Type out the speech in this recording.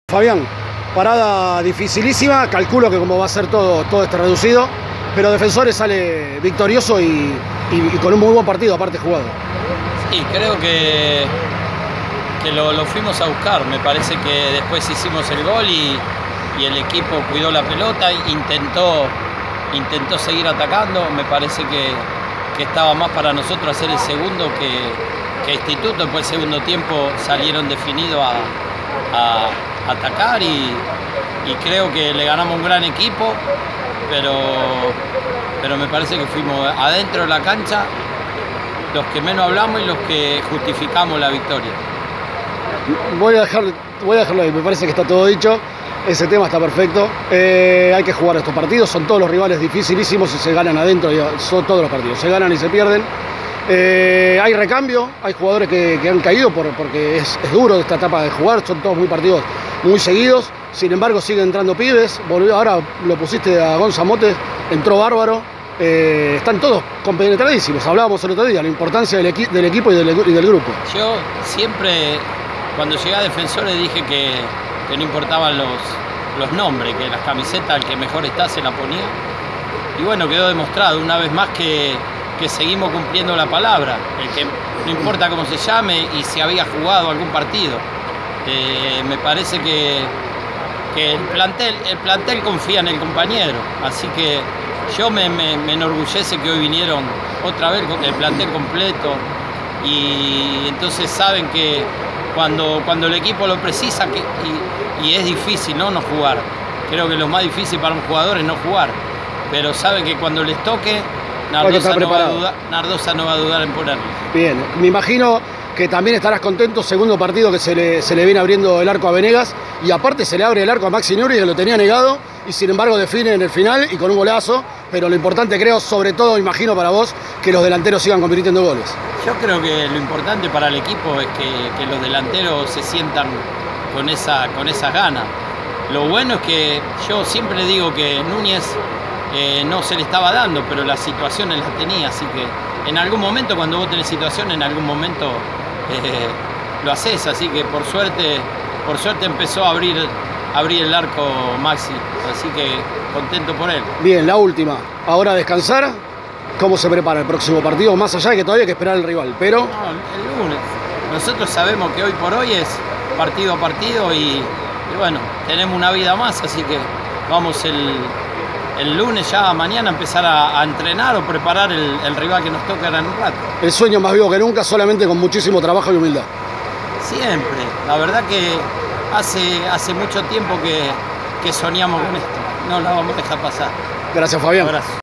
Fabián, parada dificilísima, calculo que como va a ser todo este reducido, pero Defensores sale victorioso y con un muy buen partido aparte jugado. Sí, creo que lo fuimos a buscar. Me parece que después hicimos el gol y el equipo cuidó la pelota, intentó seguir atacando. Me parece que estaba más para nosotros hacer el segundo que Instituto. Después el segundo tiempo salieron definidos a atacar y creo que le ganamos un gran equipo, pero me parece que fuimos adentro de la cancha los que menos hablamos y los que justificamos la victoria. Voy a dejarlo ahí, me parece que está todo dicho, ese tema está perfecto. Hay que jugar estos partidos, son todos los rivales dificilísimos y se ganan adentro, son todos los partidos, se ganan y se pierden. Hay recambio, hay jugadores que han caído porque es duro esta etapa de jugar, son todos partidos muy seguidos, sin embargo siguen entrando pibes, ahora lo pusiste a Gonza Motes, entró bárbaro, están todos compenetradísimos, hablábamos el otro día, la importancia del equipo y del grupo. Yo siempre, cuando llegué a Defensores, dije que no importaban los nombres, que las camisetas, el que mejor está se la ponía, y bueno, quedó demostrado una vez más que seguimos cumpliendo la palabra, el que no importa cómo se llame y si había jugado algún partido. Me parece que el plantel confía en el compañero, así que yo me enorgullece que hoy vinieron otra vez con el plantel completo y entonces saben que cuando el equipo lo precisa y es difícil no jugar. Creo que lo más difícil para un jugador es no jugar, pero saben que cuando les toque Nardosa no va a dudar en ponerlo. Bien, me imagino que también estarás contento, segundo partido que se le viene abriendo el arco a Venegas y aparte se le abre el arco a Maxi Nuri, que lo tenía negado y sin embargo define en el final y con un golazo, pero lo importante creo, sobre todo imagino para vos, que los delanteros sigan convirtiendo goles. Yo creo que lo importante para el equipo es que los delanteros se sientan con esas ganas. Lo bueno es que yo siempre digo que Núñez no se le estaba dando, pero las situaciones las tenía, así que en algún momento, cuando vos tenés situación, en algún momento lo haces, así que por suerte empezó a abrir el arco Maxi, así que contento por él. Bien, la última, ahora descansar. ¿Cómo se prepara el próximo partido? Más allá de que todavía hay que esperar al rival, pero... No, el lunes. Nosotros sabemos que hoy por hoy es partido a partido y bueno, tenemos una vida más, así que vamos el lunes ya mañana empezar a entrenar o preparar el rival que nos toca en un rato. El sueño más vivo que nunca, solamente con muchísimo trabajo y humildad. Siempre. La verdad que hace mucho tiempo que soñamos con esto. No la vamos a dejar pasar. Gracias, Fabián. Un abrazo.